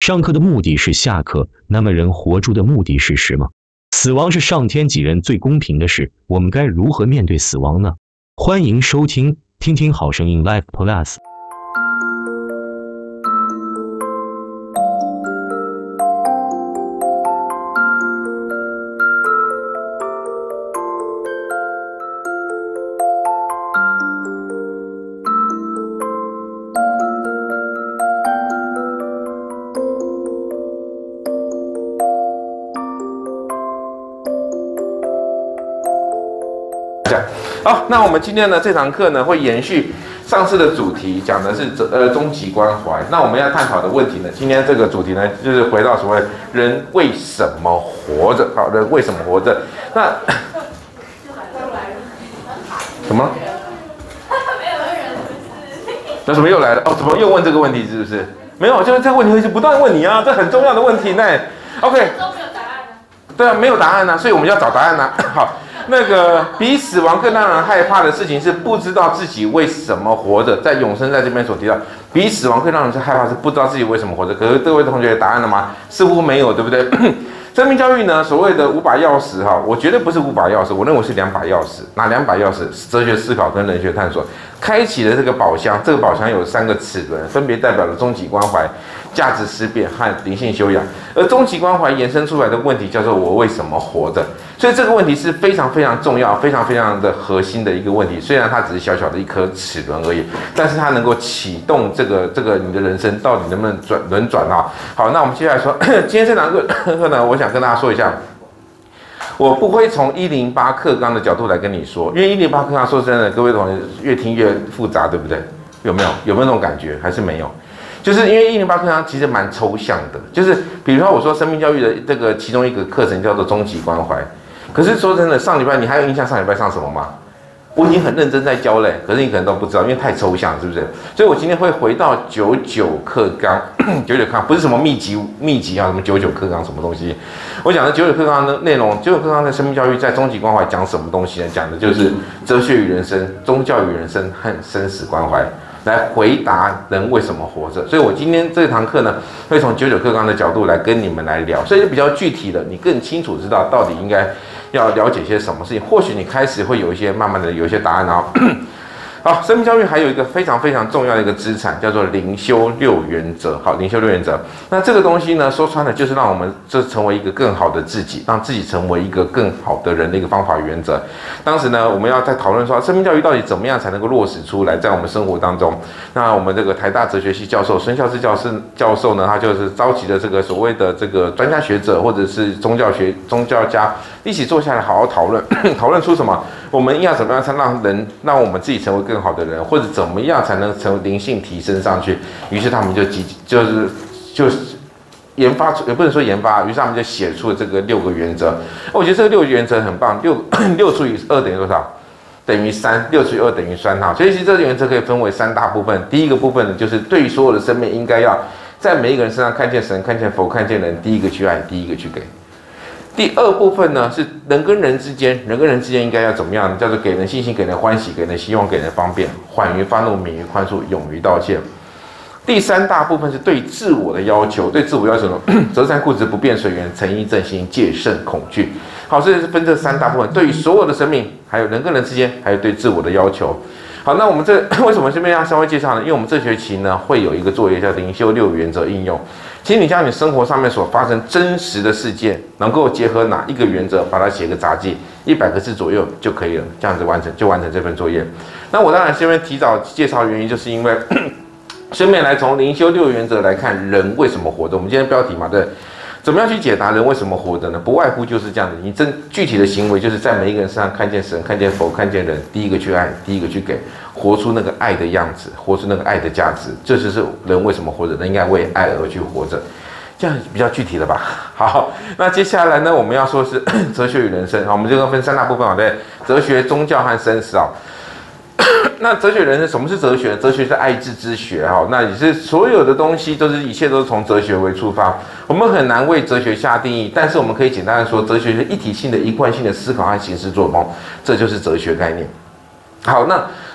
上课的目的是下课，那么人活着的目的是什么？死亡是上天给人最公平的事，我们该如何面对死亡呢？欢迎收听听听好声音 Live Plus。 好，那我们今天呢这堂课呢会延续上次的主题，讲的是终极关怀。那我们要探讨的问题呢，今天这个主题呢就是回到所谓人为什么活着？好，人为什么活着？那什么？那什么又来了？哦，怎么又问这个问题？是不是？没有，就是这个问题会是不断问你啊，这很重要的问题呢。OK。对啊，没有答案啊，所以我们要找答案啊。好。那个比死亡更让人害怕的事情是不知道自己为什么活着。在永生在这边所提到，比死亡更让人害怕是不知道自己为什么活着。可是各位同学有答案了吗？似乎没有，对不对？生命教育呢，所谓的5把钥匙哈，我绝对不是5把钥匙，我认为是2把钥匙。哪2把钥匙？哲学思考跟人学探索，开启了这个宝箱。这个宝箱有3个齿轮，分别代表了终极关怀、价值思辨和灵性修养。而终极关怀延伸出来的问题叫做我为什么活着？所以这个问题是非常非常重要、非常非常的核心的一个问题。虽然它只是小小的一颗齿轮而已，但是它能够启动这个你的人生到底能不能轮转啊？好，那我们接下来说，今天这堂课呢，我想跟大家说一下。我不会从108课纲的角度来跟你说，因为108课纲说真的，各位同学越听越复杂，对不对？有没有那种感觉？还是没有？就是因为108课纲其实蛮抽象的，就是比如说我说生命教育的这个其中一个课程叫做终极关怀，可是说真的，上礼拜你还有印象上礼拜上什么吗？我已经很认真在教嘞，可是你可能都不知道，因为太抽象，是不是？所以我今天会回到99课纲，99课纲不是什么秘籍啊，什么99课纲什么东西。我讲的99课纲的内容，99课纲在生命教育在终极关怀讲什么东西呢？讲的就是哲学与人生、宗教与人生和生死关怀。来回答人为什么活着，所以我今天这堂课呢，会从99课纲的角度来跟你们来聊，所以就比较具体的，你更清楚知道到底应该要了解些什么事情，或许你开始会有一些慢慢的有一些答案哦。好，生命教育还有一个非常非常重要的一个资产，叫做灵修6原则。好，灵修6原则，那这个东西呢，说穿了就是让我们成为一个更好的自己，让自己成为一个更好的人的一个方法原则。当时呢，我们要在讨论说，生命教育到底怎么样才能够落实出来，在我们生活当中。那我们这个台大哲学系教授孙孝之教授呢，他就是召集了这个所谓的这个专家学者或者是宗教家一起坐下来好好讨论，讨论出什么？我们要怎么样才让我们自己成为更好的人，或者怎么样才能成为灵性提升上去？于是他们就是研发出，也不能说研发，于是他们就写出了这个6个原则。我觉得这个6个原则很棒，6除以2等于多少？等于3，6除以2等于3哈。所以其实这个原则可以分为3大部分。第一个部分呢，就是对于所有的生命，应该要在每一个人身上看见神、看见佛、看见人，第一个去爱，第一个去给。第2部分呢，是人跟人之间应该要怎么样呢？叫做给人信心、给人欢喜、给人希望、给人方便，缓于发怒、免于宽恕、勇于道歉。第3大部分是对自我的要求，对自我要求呢，择善固执、不变随缘、诚意正心、戒慎恐惧。好，所以是分这3大部分，对于所有的生命，还有人跟人之间，还有对自我的要求。好，那我们为什么这边要稍微介绍呢？因为我们这学期呢会有一个作业叫灵修6原则应用。其实你将你生活上面所发生真实的事件，能够结合哪一个原则，把它写个杂记，100个字左右就可以了，这样子完成这份作业。那我当然这边提早介绍的原因，就是因为顺便来从灵修6原则来看人为什么活着。我们今天标题嘛，对。怎么样去解答人为什么活着呢？不外乎就是这样的，你具体的行为就是在每一个人身上看见神、看见佛、看见人，第一个去爱，第一个去给，活出那个爱的样子，活出那个爱的价值，这就是人为什么活着，人应该为爱而去活着，这样比较具体了吧？好，那接下来呢，我们要说的是哲学与人生，好，我们这个分3大部分啊，对，哲学、宗教和生死啊。那哲学人生，什么是哲学？哲学是爱智之学哈，那也是所有的东西一切都是从哲学为出发。我们很难为哲学下定义，但是我们可以简单的说，哲学是一体性的、一贯性的思考和行事作风，这就是哲学概念。好，那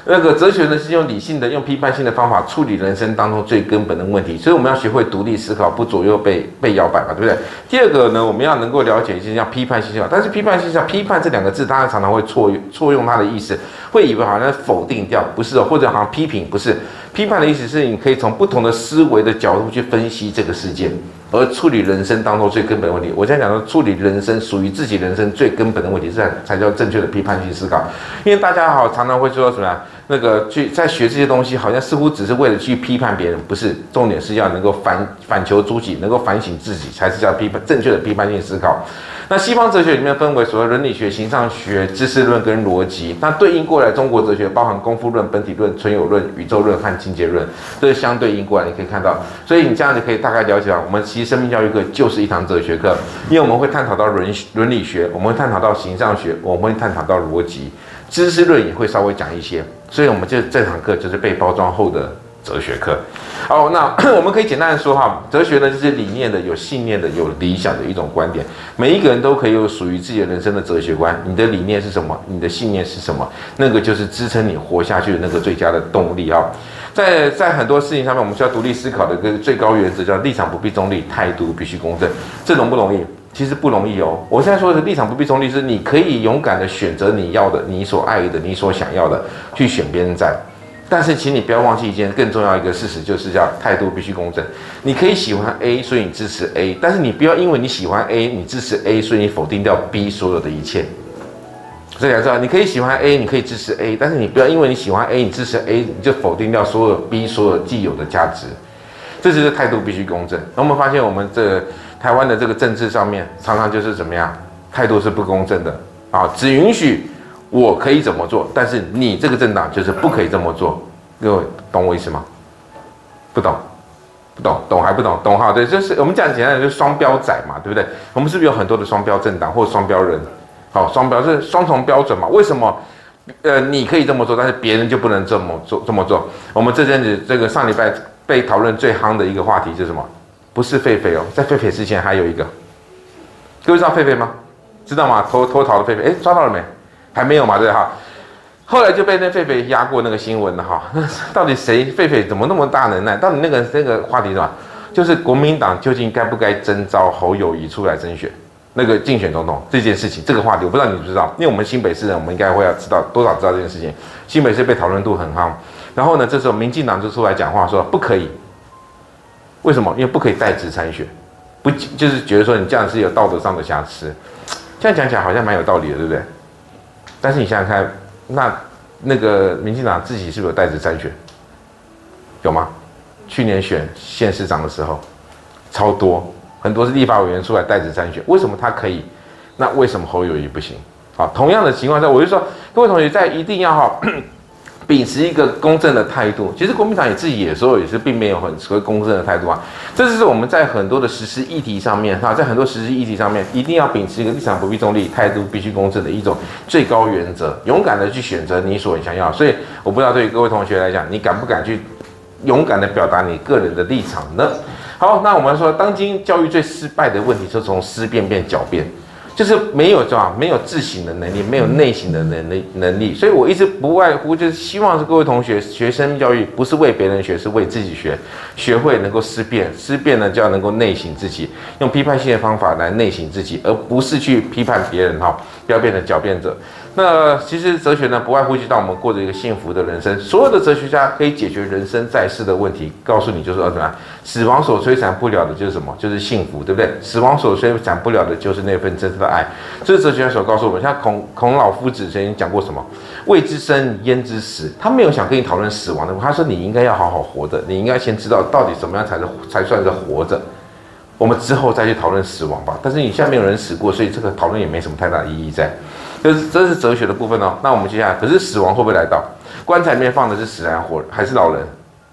那个哲学呢是用理性的、用批判性的方法处理人生当中最根本的问题，所以我们要学会独立思考，不左右被摇摆嘛，对不对？第二个呢，我们要能够了解一些叫批判性思考，但是批判性思考，批判这两个字，大家常常会错用它的意思，会以为好像否定掉，不是哦，或者好像批评，不是。批判的意思是你可以从不同的思维的角度去分析这个世界，而处理人生当中最根本的问题。我现在讲说，处理人生属于自己人生最根本的问题，这才叫正确的批判性思考。因为大家常常会说什么呀？那个在学这些东西，好像似乎只是为了去批判别人，不是，重点是要能够反求诸己，能够反省自己，才是叫正确的批判性思考。那西方哲学里面分为所谓伦理学、形上学、知识论跟逻辑。那对应过来，中国哲学包含功夫论、本体论、存有论、宇宙论和境界论，这是相对应过来，你可以看到。所以你这样就可以大概了解到，我们其实生命教育课就是一堂哲学课，因为我们会探讨到伦理学，我们会探讨到形上学，我们会探讨到逻辑，知识论也会稍微讲一些。所以我们这堂课就是被包装后的哲学课。好，那我们可以简单的说哈，哲学呢就是理念的、有信念的、有理想的一种观点。每一个人都可以有属于自己的人生的哲学观。你的理念是什么？你的信念是什么？那个就是支撑你活下去的那个最佳的动力啊。在很多事情上面，我们需要独立思考的一个最高原则叫立场不必中立，态度必须公正。这容不容易？其实不容易哦。我现在说的立场不必中立，是你可以勇敢的选择你要的、你所爱的、你所想要的，去选边站。但是，请你不要忘记一件更重要一个事实，就是叫态度必须公正。你可以喜欢 A， 所以你支持 A， 但是你不要因为你喜欢 A， 你支持 A， 所以你否定掉 B 所有的一切。所以来说，你可以喜欢 A， 你可以支持 A， 但是你不要因为你喜欢 A， 你支持 A， 你就否定掉所有 B 所有既有的价值。这就是态度必须公正。那我们发现，我们台湾的这个政治上面，常常就是怎么样，态度是不公正的啊，只允许我可以怎么做，但是你这个政党就是不可以这么做。各位懂我意思吗？不懂，懂还不懂？懂哈？对，就是我们讲简单的就是双标仔嘛，对不对？我们是不是有很多的双标政党或双标人？好，双标是双重标准嘛？为什么？你可以这么做，但是别人就不能这么做。我们这阵子这个上礼拜被讨论最夯的一个话题是什么？不是狒狒哦，在狒狒之前还有一个，各位知道狒狒吗？知道吗？脱逃的狒狒，抓到了没？还没有嘛？对哈。后来就被那狒狒压过那个新闻了哈。到底谁狒狒怎么那么大能耐？到底那个话题是什么？就是国民党究竟该不该征召侯友宜出来争选那个竞选总统这件事情？这个话题我不知道你知不知道？因为我们新北市人，我们应该会要知道多少知道这件事情。新北市被讨论度很夯，然后呢，这时候民进党就出来讲话说不可以。为什么？因为不可以代职参选，不就是觉得说你这样是有道德上的瑕疵。这样讲起来好像蛮有道理的，对不对？但是你想想看。那个民进党自己是不是有代职参选？有吗？去年选县市长的时候，超多，很多是立法委员出来代职参选。为什么他可以？那为什么侯友宜不行？好，同样的情况下，我就说各位同学在一定要秉持一个公正的态度。其实国民党自己有时候也是并没有很所谓公正的态度啊。这就是我们在很多的实施议题上面在很多实施议题上面，一定要秉持一个立场不必中立、态度必须公正的一种最高原则，勇敢的去选择你所想要。所以我不知道对于各位同学来讲，你敢不敢去勇敢的表达你个人的立场呢？好，那我们说，当今教育最失败的问题是从思辨变狡辩。就是没有自省的能力，没有内省的能力，所以我一直不外乎就是希望是各位同学学生命教育，不是为别人学，是为自己学，学会能够思辨，思辨呢就要能够内省自己，用批判性的方法来内省自己，而不是去批判别人哈，不要变成狡辩者。那其实哲学呢，不外乎就让我们过着一个幸福的人生。所有的哲学家可以解决人生在世的问题，告诉你就是什么？死亡所摧残不了的就是什么？就是幸福，对不对？死亡所摧残不了的就是那份真正的爱。这是哲学家所告诉我们。像孔老夫子曾经讲过什么？未知生，焉知死？他没有想跟你讨论死亡的，他说你应该要好好活着，你应该先知道到底怎么样才算是活着。我们之后再去讨论死亡吧。但是你现在没有人死过，所以这个讨论也没什么太大的意义在。这是哲学的部分哦。那我们接下来，可是死亡会不会来到？棺材里面放的是死人还是老人？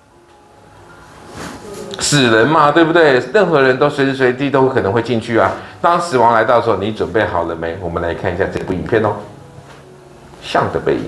死人嘛，对不对？任何人都随时随地都可能会进去啊。当死亡来到的时候，你准备好了没？我们来看一下这部影片哦，《象的背影》。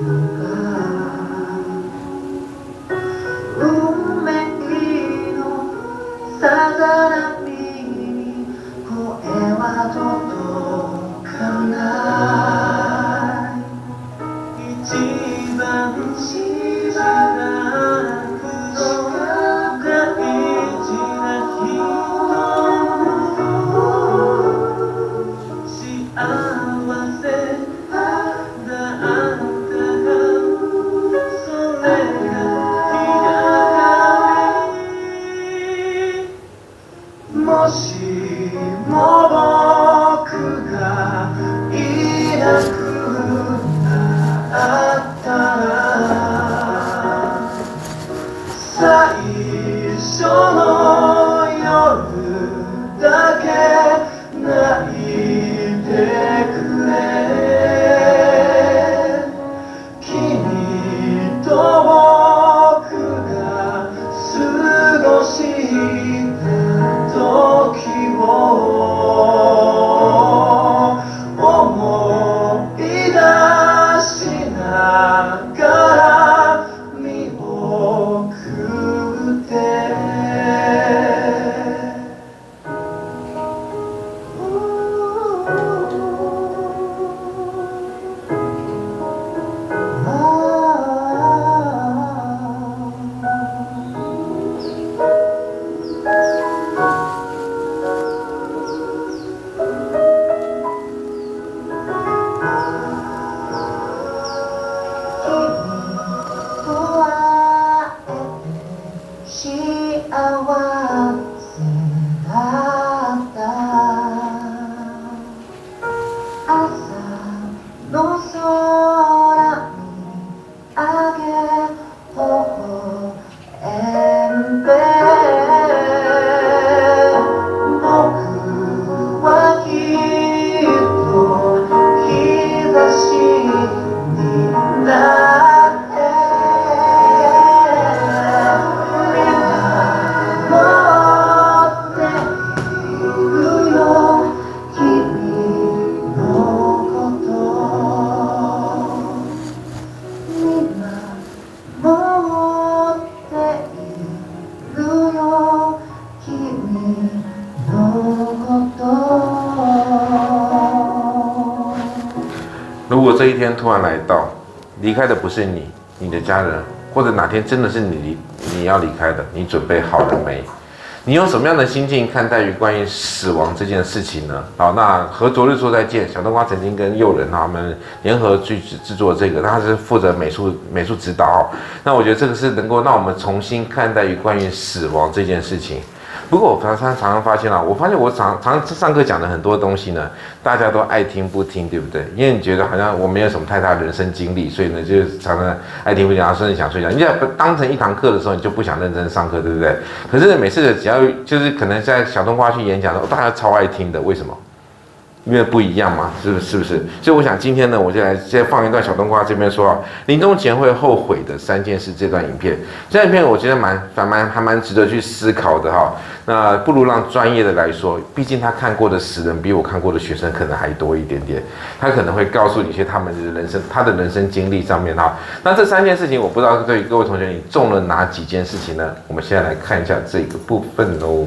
如果这一天突然来到，离开的不是你，你的家人，或者哪天真的是你要离开的，你准备好了没？你用什么样的心境看待于关于死亡这件事情呢？好，那和昨日说再见，小冬瓜曾经跟诱人他们联合去制作这个，他是负责美术指导。那我觉得这个是能够让我们重新看待于关于死亡这件事情。不过我常常发现我发现我常上课讲的很多东西呢，大家都爱听不听，对不对？因为你觉得好像我没有什么太大的人生经历，所以呢就常常爱听不听，甚至想睡觉。你把当成一堂课的时候，你就不想认真上课，对不对？可是每次只要就是可能在小冬瓜去演讲的时候，大家超爱听的，为什么？因为不一样嘛，是不是？所以我想今天呢，我就来先放一段小冬瓜这边说临终前会后悔的3件事这段影片。这段影片我觉得还蛮值得去思考的哈。那不如让专业的来说，毕竟他看过的死人比我看过的学生可能还多一点点，他可能会告诉你一些他的人生经历上面哈。那这3件事情，我不知道对各位同学你中了哪几件事情呢？我们现在来看一下这个部分喽。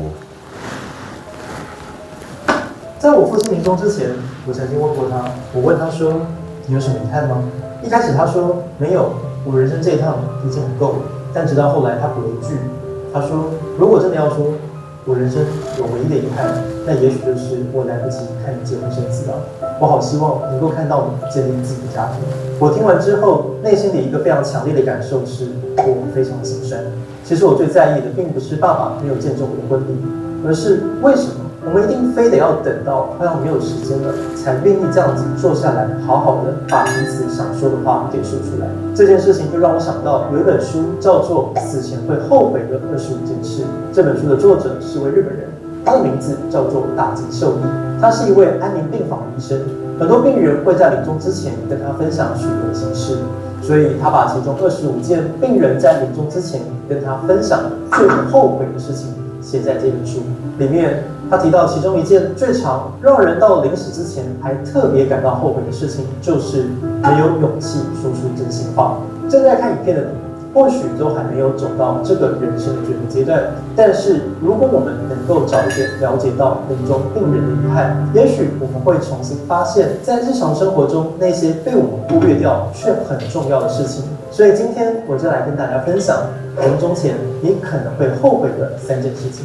在我父亲临终之前，我曾经问过他，我问他说：“你有什么遗憾吗？”一开始他说：“没有，我人生这一趟已经很够了。”但直到后来，他补了一句，他说：“如果真的要说我人生有唯一的遗憾，那也许就是我来不及看你结婚生子了。我好希望能够看到你建立自己的家庭。”我听完之后，内心的一个非常强烈的感受是，我非常心酸。其实我最在意的，并不是爸爸没有见证我的婚礼，而是为什么我们一定非得要等到快要没有时间了，才愿意这样子坐下来，好好的把彼此想说的话给说出来。这件事情就让我想到有一本书叫做《死前会后悔的25件事》。这本书的作者是位日本人，他的名字叫做大井秀一。他是一位安宁病房的医生，很多病人会在临终之前跟他分享许多心事，所以他把其中25件病人在临终之前跟他分享的最后悔的事情写在这本书里面。 他提到其中一件最常让人到临死之前还特别感到后悔的事情，就是没有勇气说出真心话。正在看影片的你，或许都还没有走到这个人生的最后阶段，但是如果我们能够早一点了解到临终病人的遗憾，也许我们会重新发现，在日常生活中那些被我们忽略掉却很重要的事情。所以今天我就来跟大家分享临终前你可能会后悔的3件事情。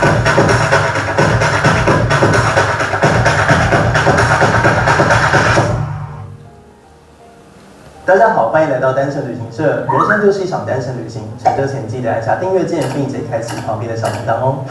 大家好，欢迎来到单程旅行社。人生就是一场单程旅行，乘车前记得按下订阅键，并且开启旁边的小铃铛哦。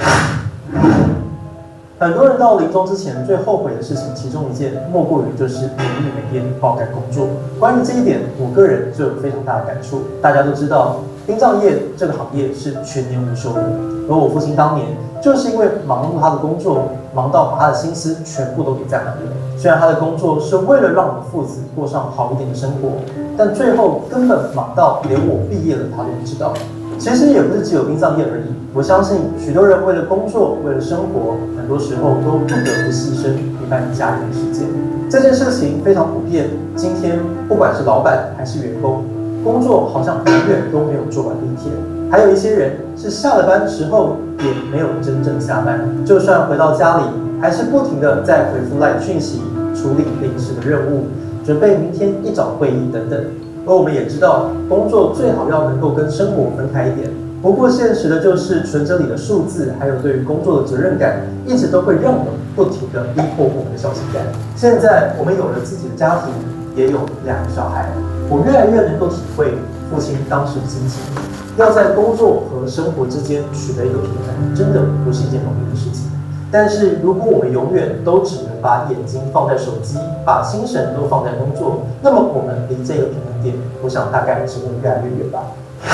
很多人到临终之前最后悔的事情，其中一件莫过于就是没日没夜爆肝工作。关于这一点，我个人就有非常大的感触。大家都知道，殡葬业这个行业是全年无休的，而我父亲当年就是因为忙碌他的工作，忙到把他的心思全部都给占满了。虽然他的工作是为了让我们父子过上好一点的生活，但最后根本忙到连我毕业了他都不知道。其实也不是只有殡葬业而已，我相信许多人为了工作，为了生活，很多时候都不得不牺牲一半家人的时间。这件事情非常普遍，今天不管是老板还是员工，工作好像永远都没有做完的一天。还有一些人是下了班之后也没有真正下班，就算回到家里，还是不停的在回复 LINE 讯息，处理临时的任务，准备明天一早会议等等。而我们也知道，工作最好要能够跟生活分开一点。不过现实的就是存折里的数字，还有对于工作的责任感，一直都会让我们不停的逼迫我们的小心肝。现在我们有了自己的家庭，也有2个小孩，我越来越能够体会父亲当时的心情。要在工作和生活之间取得一个平衡，真的不是一件容易的事情。但是如果我们永远都只能把眼睛放在手机，把心神都放在工作，那么我们离这个平衡点，我想大概只会越来越远吧。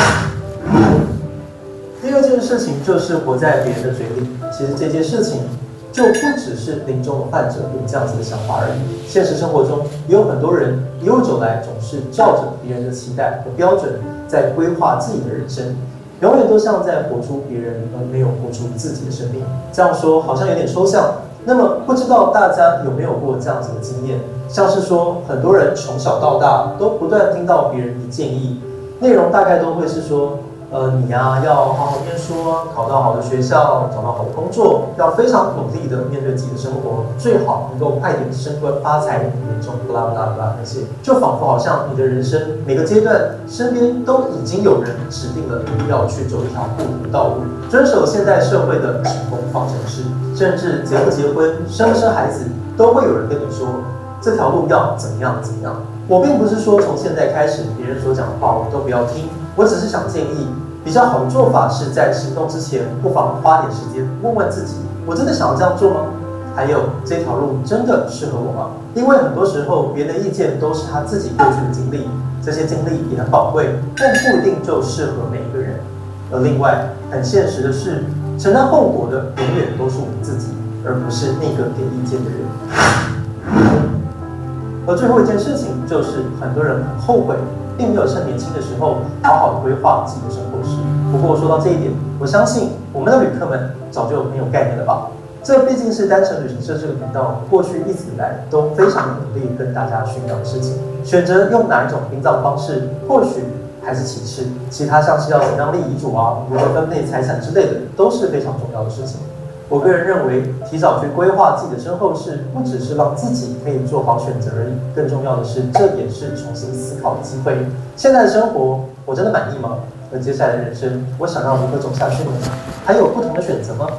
第二件事情就是活在别人的嘴里。其实这件事情就不只是临终的患者有这样子的想法而已。现实生活中也有很多人一路走来，总是照着别人的期待和标准在规划自己的人生。永远都像在活出别人，而没有活出自己的生命。这样说好像有点抽象。那么不知道大家有没有过这样子的经验？像是说，很多人从小到大都不断听到别人的建议，内容大概都会是说，你呀要好好念书，考到好的学校，找到好的工作，要非常努力的面对自己的生活，最好能够快点升官发财，年终不拉不拉不拉那些，就仿佛好像你的人生每个阶段，身边都已经有人指定了你要去走一条不同的道路，遵守现代社会的成功方程式，甚至结不结婚、生不生孩子，都会有人跟你说这条路要怎么样怎么样。我并不是说从现在开始别人所讲的话我们都不要听，我只是想建议，比较好的做法是在行动之前，不妨花点时间问问自己：我真的想要这样做吗？还有这条路真的适合我吗？因为很多时候别人的意见都是他自己过去的经历，这些经历也很宝贵，但不一定就适合每一个人。而另外，很现实的是，承担后果的永远都是我们自己，而不是那个给意见的人。而最后一件事情就是，很多人很后悔，并没有趁年轻的时候好好的规划自己的生活史。不过说到这一点，我相信我们的旅客们早就很有概念了吧？这毕竟是单程旅行社这个频道过去一直以来都非常努力跟大家宣扬的事情。选择用哪一种殡葬方式，或许还是其次，其他像是要怎样立遗嘱啊、如何分配财产之类的，都是非常重要的事情。我个人认为，提早去规划自己的身后事，不只是让自己可以做好选择而已，更重要的是，这也是重新思考的机会。现在的生活，我真的满意吗？而接下来的人生，我想要如何走下去呢？还有不同的选择吗？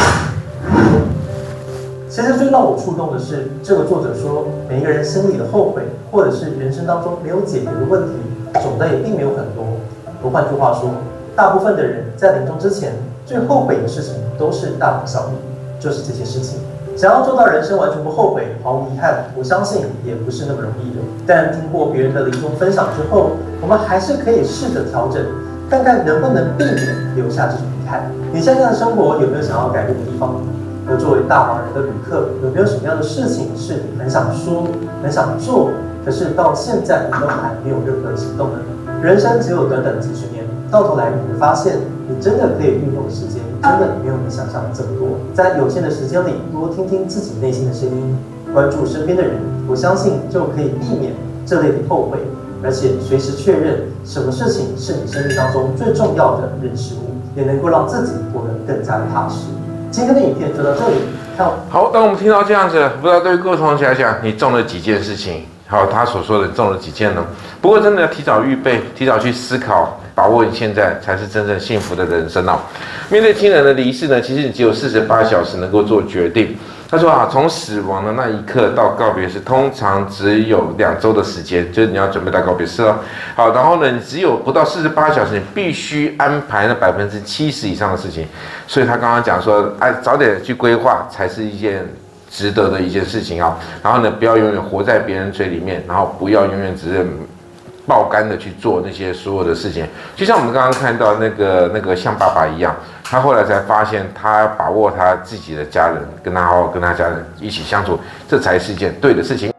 其实最让我触动的是，这个作者说，每一个人心里的后悔，或者是人生当中没有解决的问题，种类并没有很多。而换句话说，大部分的人在临终之前，最后悔的事情都是大同小异，就是这些事情。想要做到人生完全不后悔、毫无遗憾，我相信也不是那么容易的。但经过别人的临终分享之后，我们还是可以试着调整，看看能不能避免留下这种遗憾。你现在的生活有没有想要改变的地方？而作为大忙人的旅客，有没有什么样的事情是你很想说、很想做，可是到现在你都还没有任何的行动呢？人生只有短短的几十年，到头来你会发现，你真的可以运用的时间真的没有你想象的这么多。在有限的时间里，多听听自己内心的声音，关注身边的人，我相信就可以避免这类的后悔，而且随时确认什么事情是你生命当中最重要的人事物，也能够让自己活得更加的踏实。今天的影片就到这里， 好，当我们听到这样子，不知道对各位同学来讲，你中了几件事情？好，他所说的中了几件呢？不过真的要提早预备，提早去思考，把握你现在才是真正幸福的人生哦。面对亲人的离世呢，其实你只有48小时能够做决定。他说啊，从死亡的那一刻到告别式，通常只有2周的时间，就是你要准备到告别式哦。好，然后呢，你只有不到48小时，你必须安排那70%以上的事情。所以他刚刚讲说，早点去规划才是一件值得的一件事情啊。然后呢，不要永远活在别人嘴里面，然后不要永远只是爆肝的去做那些所有的事情。就像我们刚刚看到那个像爸爸一样。他后来才发现，他把握他自己的家人，跟他好好跟他家人一起相处，这才是一件对的事情。